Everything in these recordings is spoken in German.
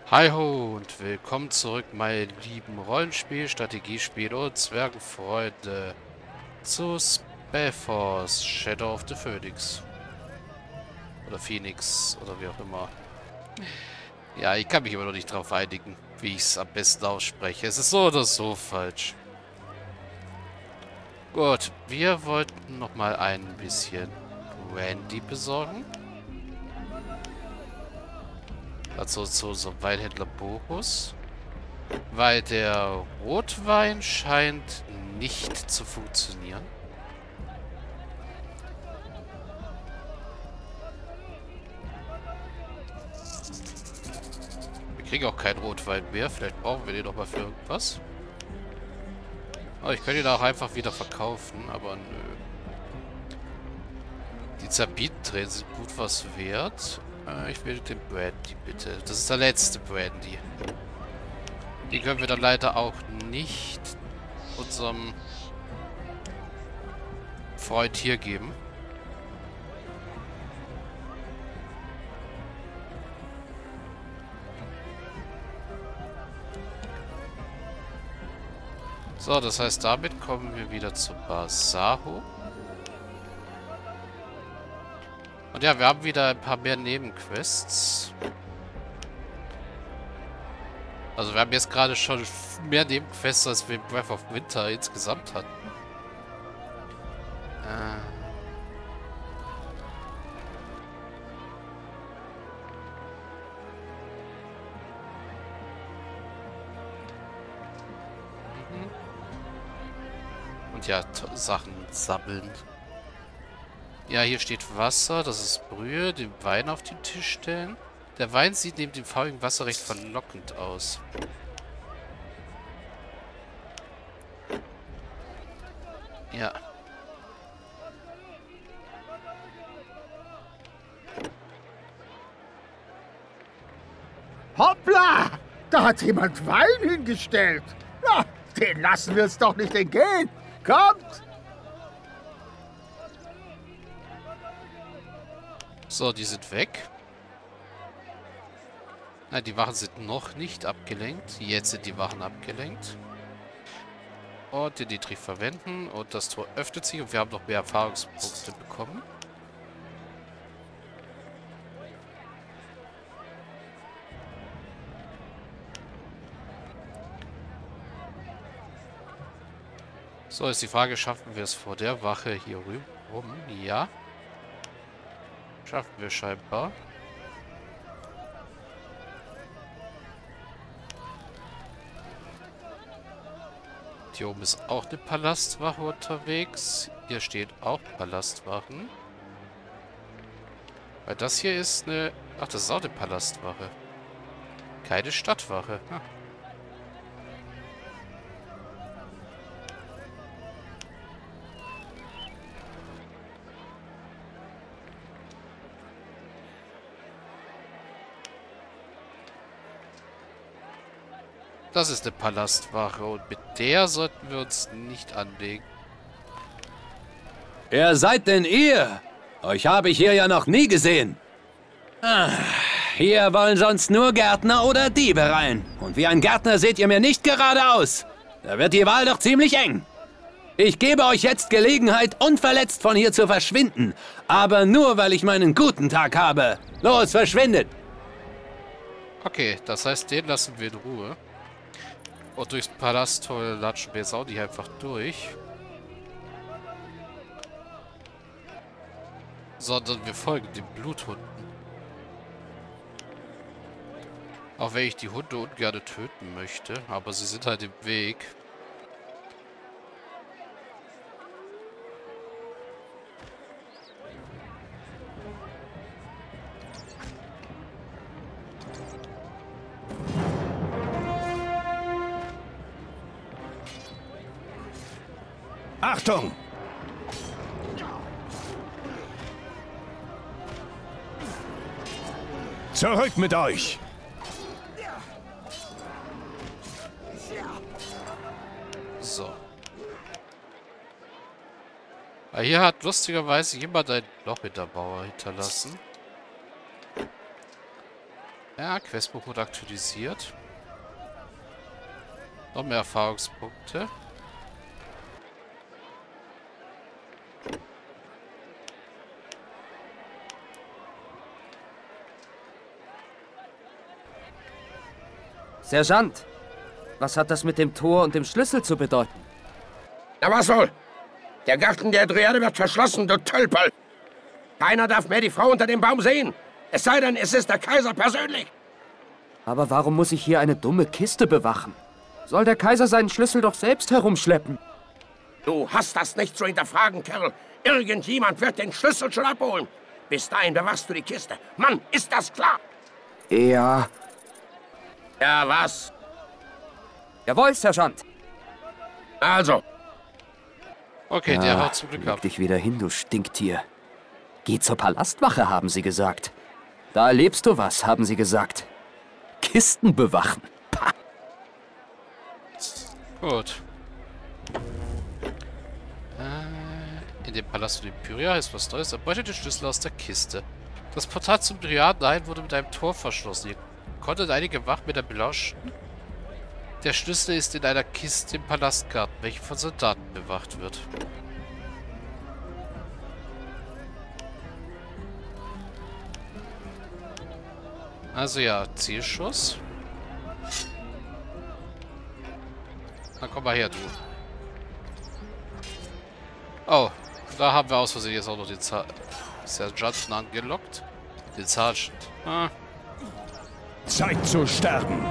Hi ho und willkommen zurück, meine lieben Rollenspiel, Strategiespiel und Zwergenfreunde zu Spellforce Shadow of the Phoenix. Oder Phoenix oder wie auch immer. Ja, ich kann mich immer noch nicht drauf einigen, wie ich es am besten ausspreche. Es ist so oder so falsch. Gut, wir wollten nochmal ein bisschen Brandy besorgen. Also zu unserem Weinhändler Boris. Weil der Rotwein scheint nicht zu funktionieren. Wir kriegen auch keinen Rotwein mehr. Vielleicht brauchen wir den noch mal für irgendwas. Aber ich könnte ihn auch einfach wieder verkaufen, aber nö. Die Zerbitentränen sind gut was wert. Ich will den Brandy, bitte. Das ist der letzte Brandy. Den können wir dann leider auch nicht unserem Freund hier geben. So, das heißt, damit kommen wir wieder zu Basaho. Und ja, wir haben wieder ein paar mehr Nebenquests. Also wir haben jetzt gerade schon mehr Nebenquests, als wir in Breath of Winter insgesamt hatten. Äh. Mhm. Und ja, Sachen sammeln. Ja, hier steht Wasser, das ist Brühe, den Wein auf den Tisch stellen. Der Wein sieht neben dem fauligen Wasser recht verlockend aus. Ja. Hoppla! Da hat jemand Wein hingestellt. Na, den lassen wir es doch nicht entgehen. Kommt! So, die sind weg. Nein, die Wachen sind noch nicht abgelenkt. Jetzt sind die Wachen abgelenkt. Und den Dietrich verwenden. Und das Tor öffnet sich und wir haben noch mehr Erfahrungspunkte bekommen. So, ist die Frage, schaffen wir es vor der Wache hier rum? Ja. Schaffen wir scheinbar. Hier oben ist auch eine Palastwache unterwegs. Hier stehen auch Palastwachen. Weil das hier ist eine... Ach, das ist auch eine Palastwache. Keine Stadtwache. Hm. Das ist eine Palastwache und mit der sollten wir uns nicht anlegen. Wer seid denn ihr? Euch habe ich hier ja noch nie gesehen. Hier wollen sonst nur Gärtner oder Diebe rein. Und wie ein Gärtner seht ihr mir nicht gerade aus. Da wird die Wahl doch ziemlich eng. Ich gebe euch jetzt Gelegenheit, unverletzt von hier zu verschwinden. Aber nur, weil ich meinen guten Tag habe. Los, verschwindet! Okay, das heißt, den lassen wir in Ruhe. Und durchs Palasttor latschen wir jetzt auch nicht einfach durch. Sondern wir folgen den Bluthunden. Auch wenn ich die Hunde ungern töten möchte, aber sie sind halt im Weg. Achtung! Zurück mit euch! So. Hier hat lustigerweise jemand ein Loch in der Mauer hinterlassen. Ja, Questbuch wurde aktualisiert. Noch mehr Erfahrungspunkte. Sergeant, was hat das mit dem Tor und dem Schlüssel zu bedeuten? Na was wohl? Der Garten der Dryade wird verschlossen, du Tölpel! Keiner darf mehr die Frau unter dem Baum sehen. Es sei denn, es ist der Kaiser persönlich. Aber warum muss ich hier eine dumme Kiste bewachen? Soll der Kaiser seinen Schlüssel doch selbst herumschleppen? Du hast das nicht zu hinterfragen, Kerl. Irgendjemand wird den Schlüssel schon abholen. Bis dahin bewachst du die Kiste. Mann, ist das klar? Ja. Ja, was? Jawohl, Sergeant. Also. Okay, der haut zum Glück leg ab. dich wieder hin, du Stinktier. Geh zur Palastwache, haben sie gesagt. Da erlebst du was, haben sie gesagt. Kisten bewachen. Pah. Gut. In dem Palast von Empyria ist was Neues. Erbeutet den Schlüssel aus der Kiste. Das Portal zum Dryadenhain wurde mit einem Tor verschlossen. Ihr konntet einige Wachmänner belauschen. Der Schlüssel ist in einer Kiste im Palastgarten, welche von Soldaten bewacht wird. Also ja, Zielschuss. Na komm mal her, du. Oh, da haben wir aus Versehen jetzt auch noch den Sergeanten angelockt. Den Sergeant. Ah. Zeit zu sterben.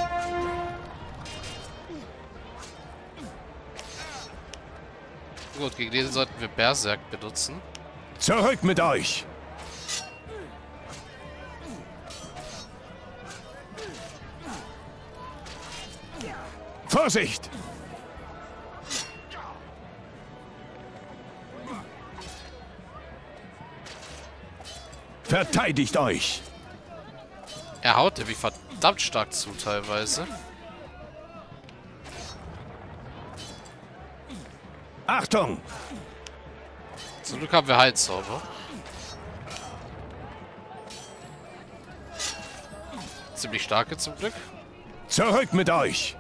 Gut, gegen den sollten wir Berserk benutzen. Zurück mit euch. Vorsicht! Verteidigt euch! Er haut nämlich verdammt stark zu teilweise. Achtung! Zum Glück haben wir Heilzauber. Ziemlich starke zum Glück. Zurück mit euch!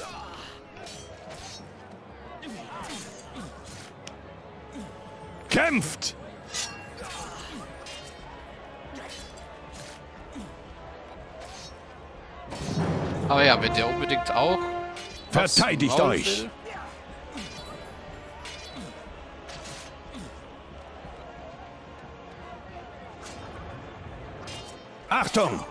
Kämpft! Aber ja, wenn der unbedingt auch was Verteidigt bauen euch! will. Achtung!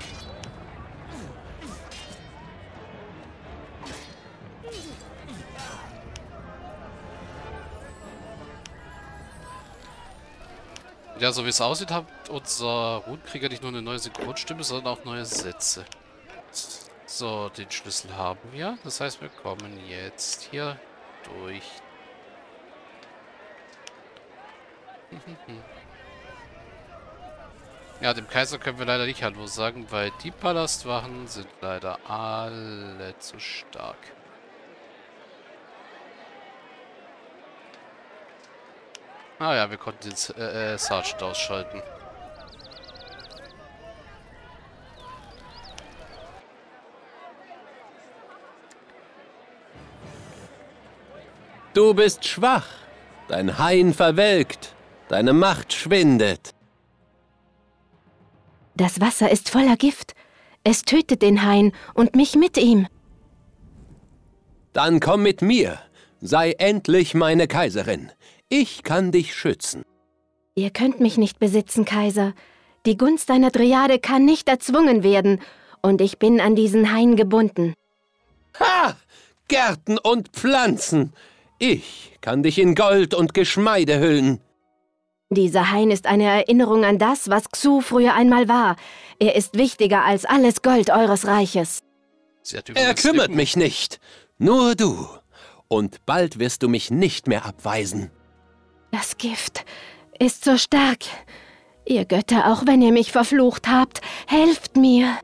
Ja, so wie es aussieht, hat unser Runenkrieger nicht nur eine neue Synchronstimme, sondern auch neue Sätze. So, den Schlüssel haben wir. Das heißt, wir kommen jetzt hier durch. Ja, dem Kaiser können wir leider nicht Hallo sagen, weil die Palastwachen sind leider alle zu stark. Ah ja, wir konnten den Sergeant ausschalten. Du bist schwach. Dein Hain verwelkt. Deine Macht schwindet. Das Wasser ist voller Gift. Es tötet den Hain und mich mit ihm. Dann komm mit mir. Sei endlich meine Kaiserin. Ich kann dich schützen. Ihr könnt mich nicht besitzen, Kaiser. Die Gunst einer Dryade kann nicht erzwungen werden. Und ich bin an diesen Hain gebunden. Ha! Gärten und Pflanzen. Ich kann dich in Gold und Geschmeide hüllen. Dieser Hain ist eine Erinnerung an das, was Xu früher einmal war. Er ist wichtiger als alles Gold eures Reiches. Er kümmert mich nicht. Nur du. Und bald wirst du mich nicht mehr abweisen. Das Gift ist so stark. Ihr Götter, auch wenn ihr mich verflucht habt, helft mir.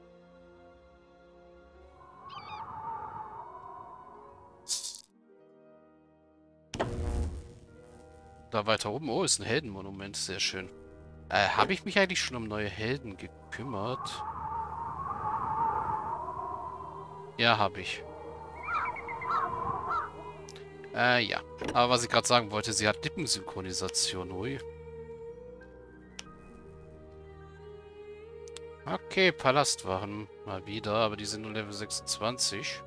Da weiter oben. Oh, ist ein Heldenmonument. Sehr schön. Habe ich mich eigentlich schon um neue Helden gekümmert? Ja, habe ich. Ja. Aber was ich gerade sagen wollte, sie hat Lippensynchronisation. Ui. Okay, Palastwachen. Mal wieder, aber die sind nur Level 26.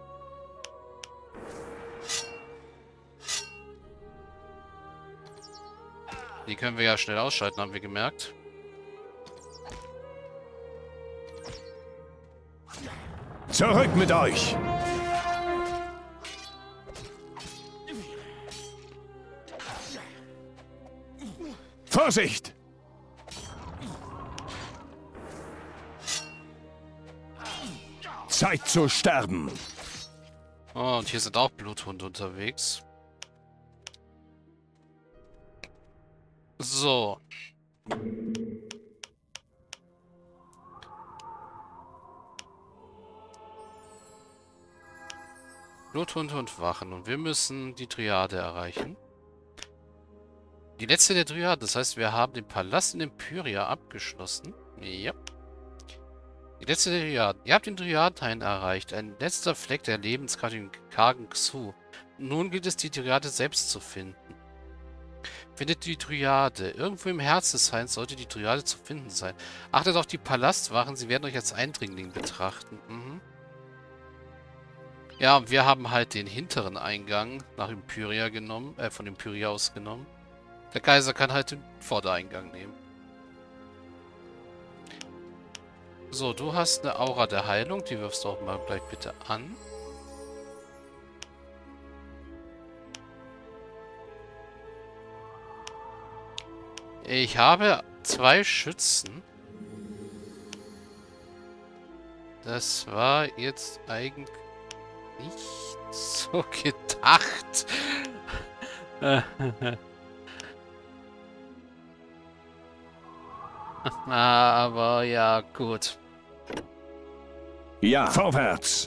Die können wir ja schnell ausschalten, haben wir gemerkt. Zurück mit euch! Vorsicht! Zeit zu sterben! Oh, und hier sind auch Bluthunde unterwegs. So. Bluthunde und Wachen. Und wir müssen die Triade erreichen. Die letzte der Triade. Das heißt, wir haben den Palast in Empyria abgeschlossen. Ja. Die letzte der Triade. Ihr habt den Triadenhain erreicht. Ein letzter Fleck der Lebenskraft im kargen Xu. Nun gilt es, die Triade selbst zu finden. Findet die Triade. Irgendwo im Herz des Hains sollte die Triade zu finden sein. Achtet auf die Palastwachen. Sie werden euch als Eindringling betrachten. Mhm. Ja, und wir haben halt den hinteren Eingang nach Empyria genommen, von Empyria aus genommen. Der Kaiser kann halt den Vordereingang nehmen. So, du hast eine Aura der Heilung. Die wirfst du auch mal gleich bitte an. Ich habe 2 Schützen. Das war jetzt eigentlich nicht so gedacht. Aber ja, gut. Ja, vorwärts!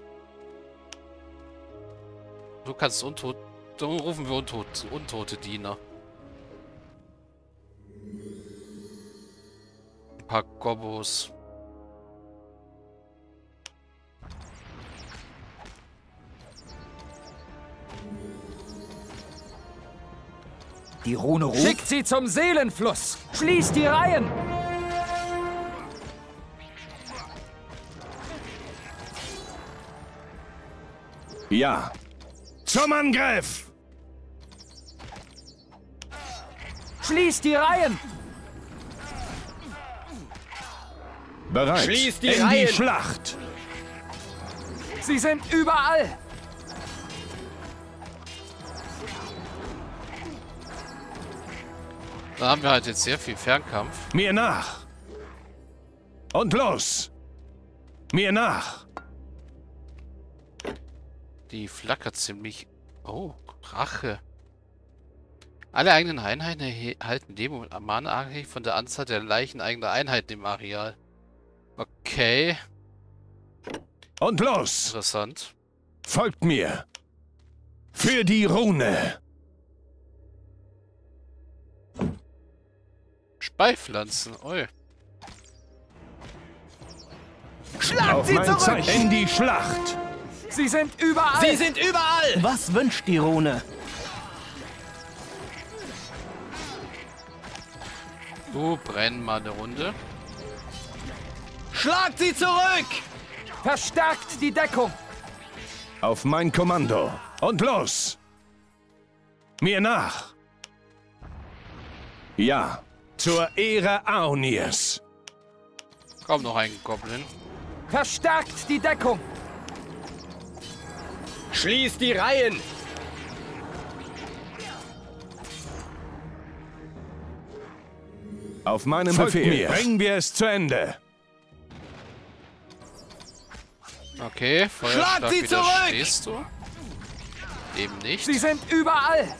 Du kannst Untote... Dann rufen wir untote Diener. Ein paar Gobbos. Die Rune ruft. Schickt sie zum Seelenfluss! Schließt die Reihen! Ja! Zum Angriff! Schließt die Reihen! Bereit! Schließt die in Reihen! die Schlacht! Sie sind überall! Da haben wir halt jetzt sehr viel Fernkampf. Mir nach! Und los! Mir nach! Die flackert ziemlich... Oh, Rache. Alle eigenen Einheiten erhalten Leben und Mana abhängig von der Anzahl der Leichen eigener Einheiten im Areal. Okay, Und los! interessant. Folgt mir! Für die Rune! Beipflanzen, oi. Schlagt sie Mein zurück! Zeichen in die Schlacht! Sie sind überall! Sie sind überall! Was wünscht die Rune? Brennen mal eine Runde. Schlagt sie zurück! Verstärkt die Deckung! Auf mein Kommando! Und los! Mir nach! Ja, zur Ehre Aonirs! Komm, noch ein Goblin. Verstärkt die Deckung! Schließt die Reihen! Auf meinen Befehl bringen wir es zu Ende! Okay, Schlag Feuerschlag sie zurück! widerstehst du. Eben nicht. Sie sind überall!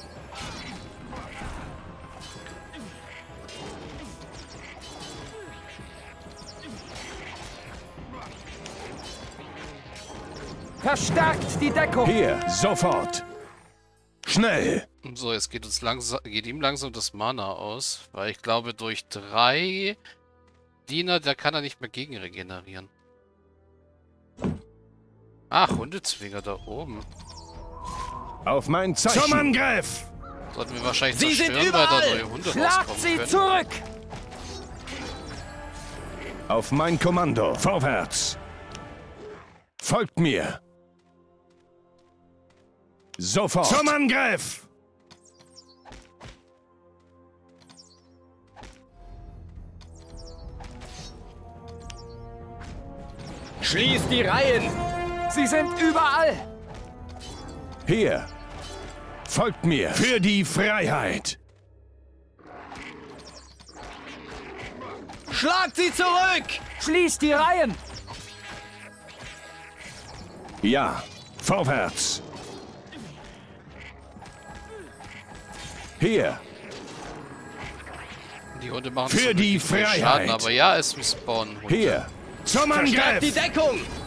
Verstärkt die Deckung! Hier, sofort! Schnell! So, jetzt geht ihm langsam das Mana aus, weil ich glaube, durch 3 Diener, da kann er nicht mehr gegen regenerieren. Ach, Hundezwinger da oben. Auf mein Zeichen. Zum Angriff! Sollten wir wahrscheinlich Sie sind zerstören, weil da überall! neue Hunde Schlagt rauskommen sie können. zurück! Auf mein Kommando. Vorwärts! Folgt mir! Sofort! Zum Angriff! Schließt die Reihen! Sie sind überall! Hier! Folgt mir! Für die Freiheit! Schlagt sie zurück! Schließt die Reihen! Ja! Vorwärts! Hier! Die Hunde machen Für zum die Glück nicht viel Freiheit. Schaden, aber ja, es spawnen Hunde. Hier! Zum Verstärkt die Angriff! Deckung!